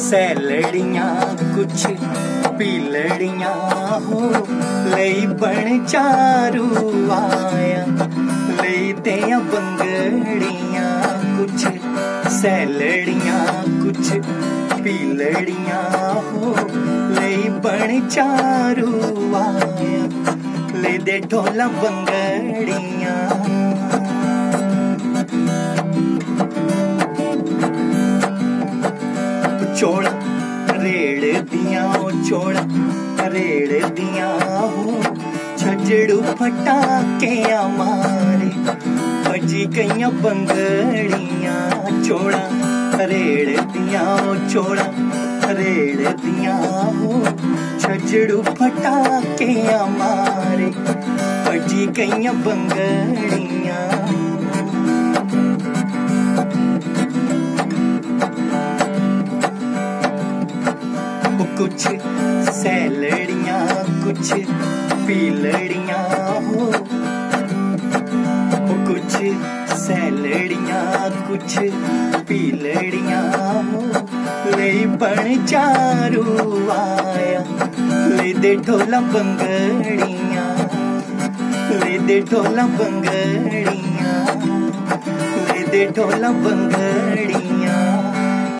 सैलड़ियां कुछ पीलड़ियां हो लई बन चारू आया लई दिया बंगड़ियां कुछ सैलड़ियां कुछ पीलड़ियां हो लई बन चारू आया ले दे ढोला बंगड़ियां चोड़ा रेड़ दिया चोड़ा रेड़ दिया हो छजड़ू फटाके मारे बजी गई बंगड़ियां चोड़ा रेड़ दिया चोड़ा रेड़ दिया हो छजड़ू फटाके मारे बजी गई बंगड़ियां कुछ सैलड़ियां कुछ पीलड़ियां हो कुछ सैलड़ियां कुछ पीलड़ियां हो ले बन चारू आया ले दे ढोला बंगड़ियां ले दे ढोला बंगड़ियां ले दे ढोला बंगड़ियां।